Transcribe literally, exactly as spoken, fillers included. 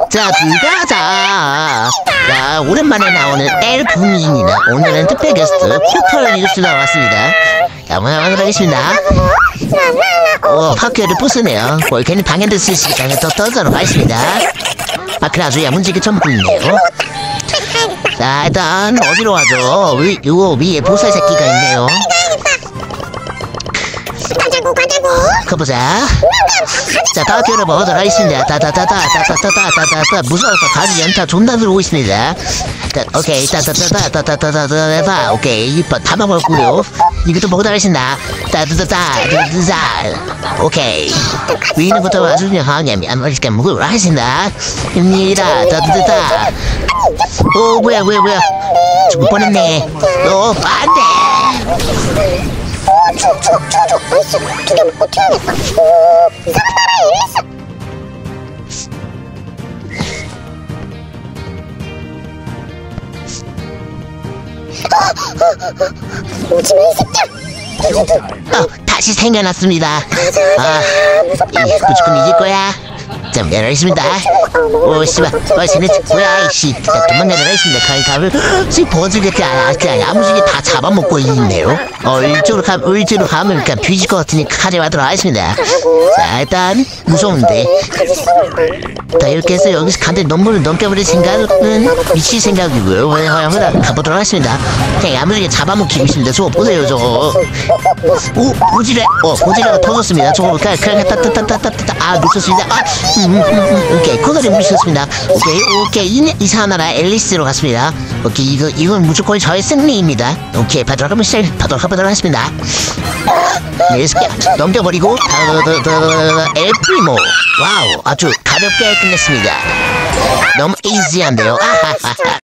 자, 들어가자. 자, 오랜만에 나오는 엘프입니다. 오늘은 특별 게스트 쿠퍼 뉴스 나왔습니다. 자, 한번 하도록 하겠습니다. 오, 학교를 부수네요. 뭘 괜히 방해를 쓸 시간에 더 떠도록 하겠습니다. 아, 그래 아주 야문지게 전부있네요. 자, 일단 어디로 가죠? 위, 요 위에 보살 새끼가 있네요. 가자고 가자고. 가보자. 자, 학교를 먹어도록 하겠습니다. 따다다다다다다다다다다 무서워서 가지 연타 존나 들어오고 있습니다. 자, 오케이. 따다다다다다다다다다 오케이. 다 먹었고요. 이것도 먹어도록 하겠습니다. 따다다다다다다 오케이. 위는부터 아주 그냥 하냐면 안 맛있게 먹으도록 하겠습니다. 입니다. 따다다다. 오, 뭐야 뭐야 뭐야. 죽을 뻔했네. 오, 안돼. 오, 죽, 죽, 죽, 죽. 나이스. 두 개 먹고 튀어야겠다. 오, 살았다라, 앨리스. 오지마, 이 새끼야. 어, 다시 생겨났습니다. 아, 무섭다, 이 무서워. 구축군 이길 거야. 자, 내려있습니다. 오, 씨발. 어, 쟤네, 뭐야, 이씨. 자, 도망내려 있습니다. 가위, 가위. 지금 버즈게, 아, 그냥 야무지게 다 잡아먹고 있네요. 어, 이쪽으로 가, 이쪽으로 가면 그냥 뒤질 것 같으니까 가져가도록 하겠습니다. 자, 일단, 무서운데. 자, 이렇게 해서 여기서 간단히 넘물을 넘겨버릴 생각은 미칠 생각이고요. 그냥 가보도록 하겠습니다. 그냥 야무지게 잡아먹히고 있습니다. 저거 보세요, 저거. 오, 고지래. 어, 고지래가 터졌습니다. 저거, 그냥, 그냥, 따따따따따따. 아, 놓쳤습니다. 아, 음, 음, 음, 오케이. 코다리 물리셨습니다. 오케이, 오케이. 이, 이상한 나라 앨리스로 갔습니다. 오케이, 이거, 이건 무조건 저의 승리입니다. 오케이, 받도록 하면 시작, 받도록 하도록 하겠습니다. 네, 넘겨버리고, 엘프리모. 와우, 아주 가볍게 끝냈습니다. 너무 이지한데요. 아하하하.